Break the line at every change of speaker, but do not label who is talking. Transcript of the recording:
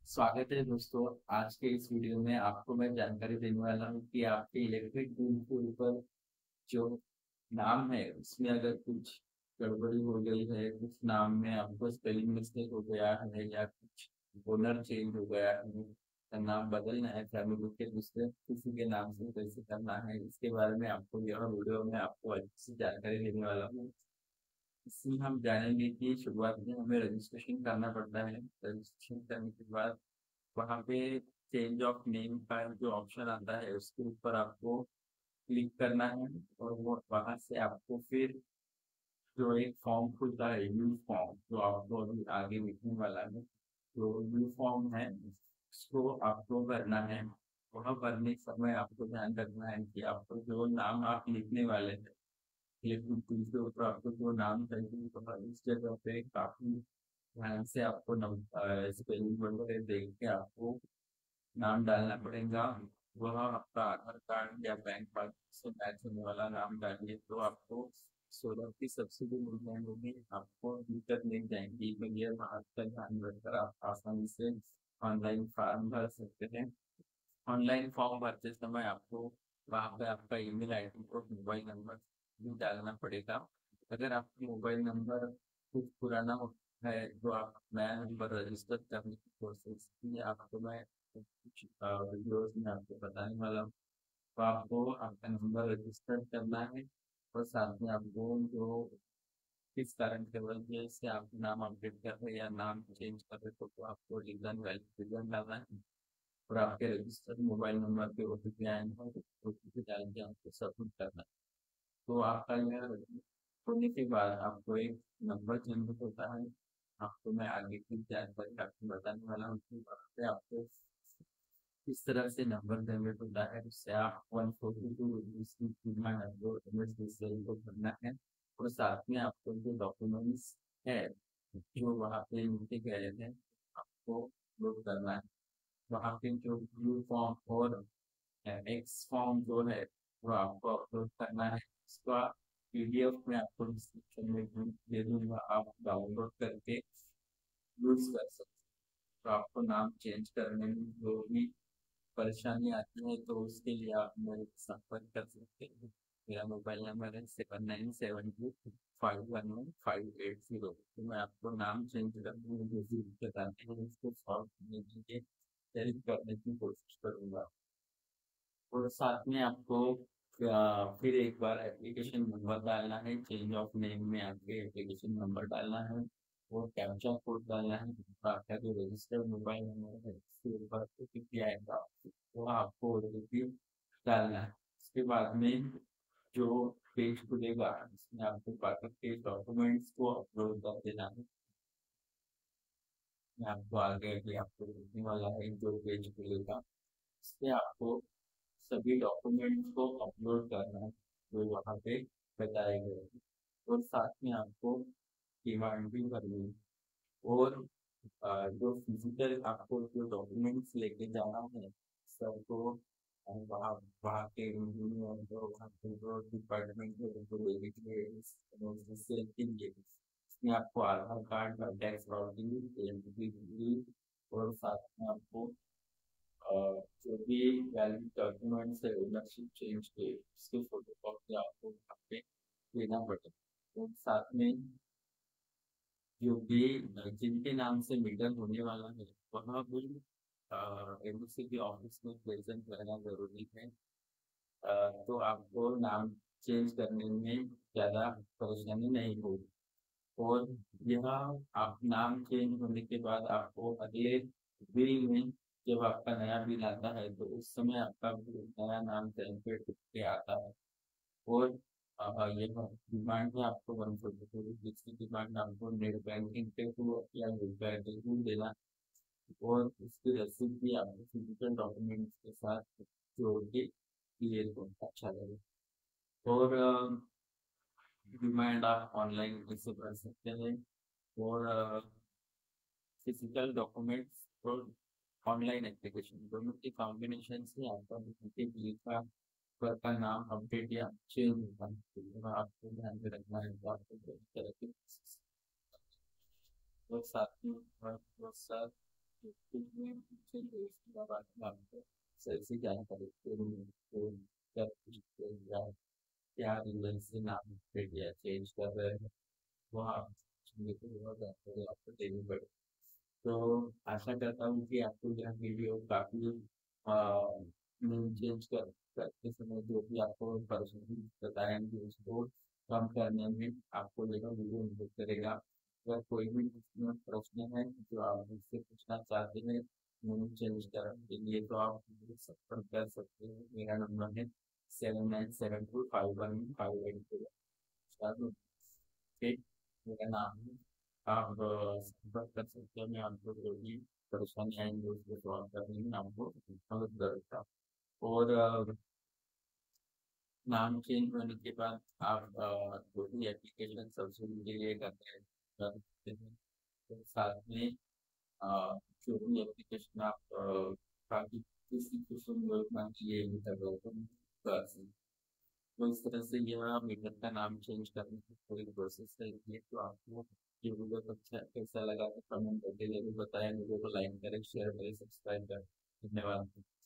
स्वागत है दोस्तों। आज के इस वीडियो में आपको मैं जानकारी देने वाला हूँ कि आपके इलेक्ट्रिक बिल के ऊपर जो नाम है उसमें अगर कुछ गड़बड़ी हो गई है, कुछ नाम में आपको स्पेलिंग मिस्टेक हो गया है या कुछ ओनर चेंज हो गया है, या नाम बदलना है, फैमिली के दूसरे किसी के नाम से कैसे करना है, इसके बारे में आपको यह वीडियो में आपको अच्छी सी जानकारी देने वाला हूँ। इसमें हम जानेंगे कि शुरुआत में हमें रजिस्ट्रेशन करना पड़ता है। रजिस्ट्रेशन करने के बाद वहाँ पे चेंज ऑफ नेम का जो ऑप्शन आता है उसके ऊपर आपको क्लिक करना है, और वो वहाँ से आपको फिर जो एक फॉर्म खुलता है, न्यू फॉर्म, जो आपको अभी आगे लिखने वाला है, तो न्यू फॉर्म है, उसको आपको भरना है। वह भरने के समय आपको ध्यान रखना है कि आपको जो नाम आप लिखने वाले हैं, लेकिन दूसरे ऊपर आपको जो नाम चाहिए तो इस जगह पे काफी ध्यान से आपको स्पेलिंग वगैरह देख के आपको नाम डालना पड़ेगा। वह आपका आधार कार्ड या बैंक पासबुक से मैच होने वाला नाम डालिए तो आपको सोलर की सब्सिडी मिल जाएगी, आपको दिक्कत नहीं जाएगी। तो ये बात का ध्यान रखकर आप आसानी से ऑनलाइन फॉर्म भर सकते हैं। ऑनलाइन फॉर्म भरते समय आपको वहाँ पे आपका ईमेल आईडी और मोबाइल नंबर भी डालना पड़ेगा। अगर आपका मोबाइल नंबर कुछ पुराना है तो आप नया नंबर रजिस्टर करने की प्रोसेस की आपको मैं कुछ वीडियोस में आपको बताने वाला हूँ। तो आपको आपका नंबर रजिस्टर करना है, और साथ में आपको जो किस कारण की वजह से आप नाम अपडेट कर रहे हैं या नाम चेंज कर रहे हो तो आपको रीजन वैलिड रीजन डालना है, और आपके रजिस्टर्ड मोबाइल नंबर पे ओटीपी आएगा, ओटीपी डाल के आपको सबमिट करना है। तो आपका यह होने के बाद आपको एक नंबर जनरेट होता है। आपको मैं आगे की जानकारी आपको बताने वाला हूँ कि वहाँ पे आपको किस तरह से नंबर जनरेट होता है, उससे आप 142 MSEDCL को भरना है। और साथ में आपको जो डॉक्यूमेंट्स है जो वहाँ पे लिखे गए हैं आपको अपलोड करना है। वहाँ पे जो ब्लू फॉर्म और एक्स फॉर्म जो है वो आपको अपलोड करना है। उसका पीडीएफ में आपको डिस्क्रिप्शन में लिंक दे दूंगा, आप डाउनलोड करके यूज कर सकते हैं। तो आपको नाम चेंज करने में जो भी परेशानी आती है तो उसके लिए आप मेरे से संपर्क कर सकते हैं। मेरा मोबाइल नंबर है 7972 511 580। तो मैं आपको नाम चेंज करने में जो भी दिक्कत आती है उसको सॉल्व करने के लिए हेल्प करने की कोशिश करूंगा। और साथ में आपको फिर एक बार एप्लीकेशन नंबर डालना है। चेंज ऑफ नेम में आपके एप्लीकेशन नंबर डालना है, वो कैप्चा कोड डालना है। आपका जो रजिस्टर्ड मोबाइल नंबर है उसके ऊपर ओटीपी आएगा, वो आपको ओटीपी डालना है। उसके बाद में जो पेज खुलेगा उसमें आपको बाकी के डॉक्यूमेंट्स को अपलोड कर देना है। मैं आपको आगे भी आपको देखने वाला है जो पेज खुलेगा उसमें आपको सभी डॉक्यूमेंट्स को अपलोड करना है जो वहाँ पे बताए गए हैं। और साथ में आपको डिमांड भी करनी है। और जो फिजिकल आपको जो डॉक्यूमेंट्स लेके जाना है सबको वहाँ वहाँ के इंजीनियर जो वहाँ के जो डिपार्टमेंट है उनको लेने के लिए इसमें आपको आधार कार्ड, टैक्स प्रॉपर्टी और साथ में आपको जो भी वैलिड डॉक्यूमेंट्स है ओनरशिप चेंज के उसके फोटो कॉपी आपको वहाँ पे देना पड़ेगा। और साथ में जो भी जिनके नाम से मीटर होने वाला है वह भी एमएससी ऑफिस में प्रेजेंट रहना जरूरी है। तो आपको नाम चेंज करने में ज़्यादा परेशानी नहीं होगी। और यह आप नाम चेंज होने के बाद आपको अगले बिल में जब आपका नया बिल आता है तो उस समय आपका नया नाम जनरेट के आता है। और ये डिमांड में आपको 144 जिसकी डिमांड आपको नेट बैंकिंग के थ्रू या यूपीआई के थ्रू देना। और उसकी रसीद भी आपको फिजिकल डॉक्यूमेंट्स के साथ जोड़ के क्लियर हो अच्छा लगे। और डिमांड आप ऑनलाइन कैसे भर सकते हैं, और फिजिकल डॉक्यूमेंट्स और ऑनलाइन एप्लीकेशन दोनों के कॉम्बिनेशन से आपका बिल का नाम अपडेट या चेंज होता है। तो यह आपको ध्यान में रखना है। तो आपको बहुत तरह के और साथ में बहुत साथ सबसे जानकारी तो क्या क्या रीजन से नाम या चेंज कर रहे हैं वो आप आपको देनी पड़े। तो आशा करता हूँ कि आपको यह वीडियो काफी चेंज करते समय जो भी आपको परेशानी बताएंगे उसको कम करने में आपको यह वीडियो मदद करेगा। अगर कोई भी इसमें प्रश्न है जो आप मुझसे पूछना चाहते हैं चेंज करने के लिए तो आप मुझे संपर्क कर सकते हैं। मेरा नंबर है 79725158। ठीक, मेरा नाम है। आप संपर्क कर सकते हैं। मैं आपको जो भी परेशानी आएंगे उसको सॉल्व करने में आपको मदद करूँगा। और नाम चेंज होने के बाद आप जो भी एप्लीकेशन सब्सिडी के लिए कर सकते हैं। तो साथ में जो भी एप्लीकेशन आप काफी किसी कुसुम योजना के लिए भी कर रहे हो तो कर सकते हैं। तो इस तरह से यह मीटर का नाम चेंज करने की पूरी प्रोसेस है। ये तो आपको ये वीडियो अच्छा कैसा लगा तो कमेंट करके जरूर बताएं। वीडियो को लाइक करें, शेयर करें, सब्सक्राइब करें। धन्यवाद।